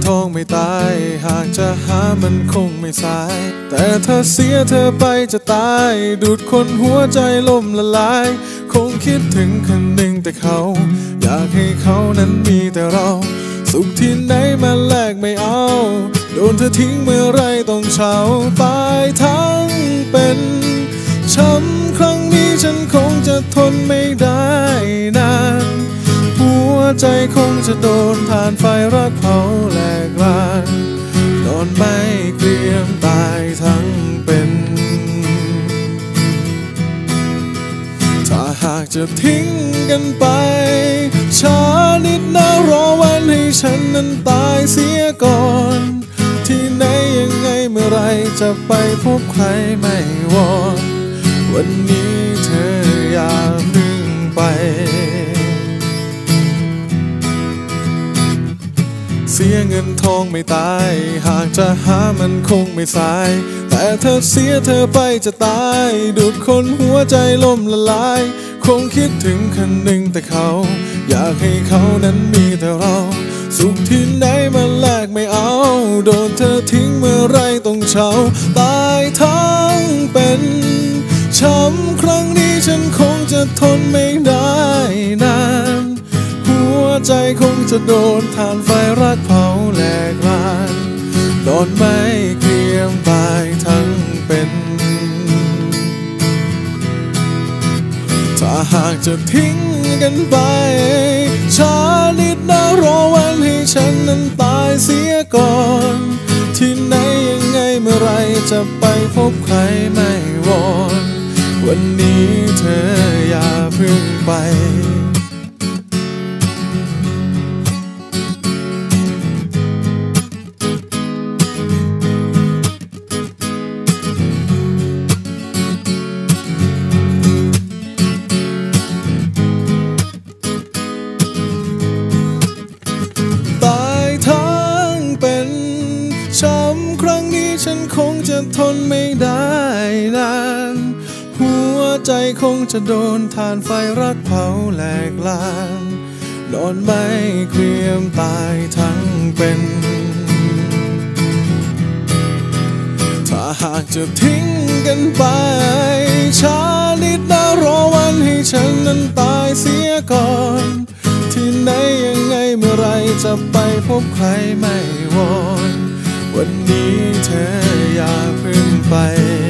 องไม่ตายหากจะหามันคงไม่สายแต่ถ้าเสียเธอไปจะตายดูดคนหัวใจล่มละลายคงคิดถึงคนหนึ่งแต่เขาอยากให้เขานั้นมีแต่เราสุขที่ไหนมาแลกไม่เอาโดนเธอทิ้งเมื่อไรต้องเฉาตายทั้งเป็นช้ำครั้งนี้ฉันคงจะทนไม่ได้นานหัวใจคงจะโดนทานไฟรักเผาแหลกลานนอนไม่เกรียมตายทั้งเป็นถ้าหากจะทิ้งกันไปช้านิดนะรอวันให้ฉันนั้นตายเสียก่อนที่ไหนยังไงเมื่อไรจะไปพบใครไม่วอนวันนี้เธออย่าเพิ่งไปเสียเงินทองไม่ตายหากจะหามันคงไม่สายแต่ถ้าเสียเธอไปจะตายดูดคนหัวใจล่มละลายคงคิดถึงคนหนึ่งแต่เขาอยากให้เขานั้นมีแต่เราสุขที่ไหนมาแลกไม่เอาโดนเธอทิ้งเมื่อไรต้องเฉาตายทั้งเป็นช้ำครั้งนี้ฉันคงจะทนไม่ได้นานหัวใจคงจะโดนทานไฟรักเผาแหลกลานนอนไม่เกรียมตายทั้งเป็นถ้าหากจะทิ้งกันไปช้านิดนะรอวันให้ฉันนั้นตายเสียก่อนที่ไหนยังไงเมื่อไรจะไปพบใครไม่วอนวันนี้เธออย่าเพิ่งไปช้ำครั้งนี้ฉันคงจะทนไม่ได้นานหัวใจคงจะโดนทานไฟรักเผาแหลกลานนอนไม่เกรียมตายทั้งเป็นถ้าหากจะทิ้งกันไปช้านิดนะรอวันให้ฉันนั้นตายเสียก่อนที่ไหนยังไงเมื่อไรจะไปพบใครไม่วอนวันนี้เธออย่าเพิ่งไป